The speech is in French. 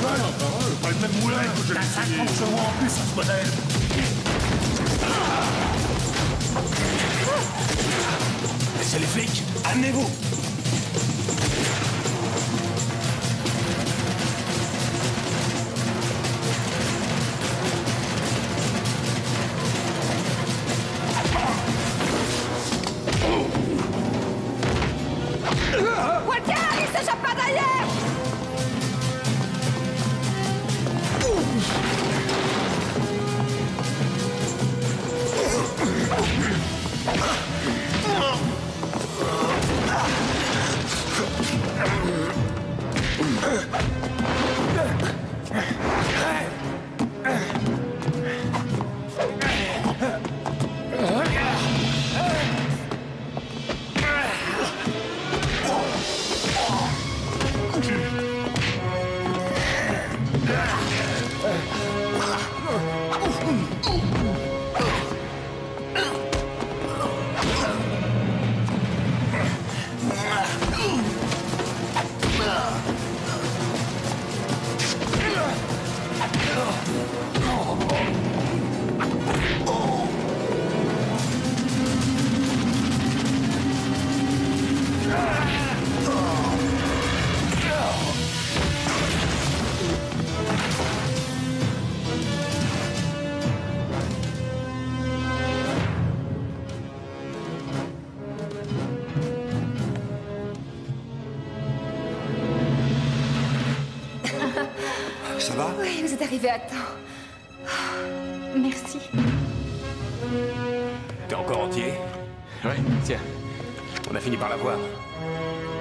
Pas le même moulin que je l'ai. 50 chevaux en plus à ce modèle. C'est les flics. Amenez-vous. Walker, il s'échappe pas derrière! Ça va? Oui, vous êtes arrivé à temps. Merci. T'es encore entier? Ouais, tiens. On a fini par l'avoir.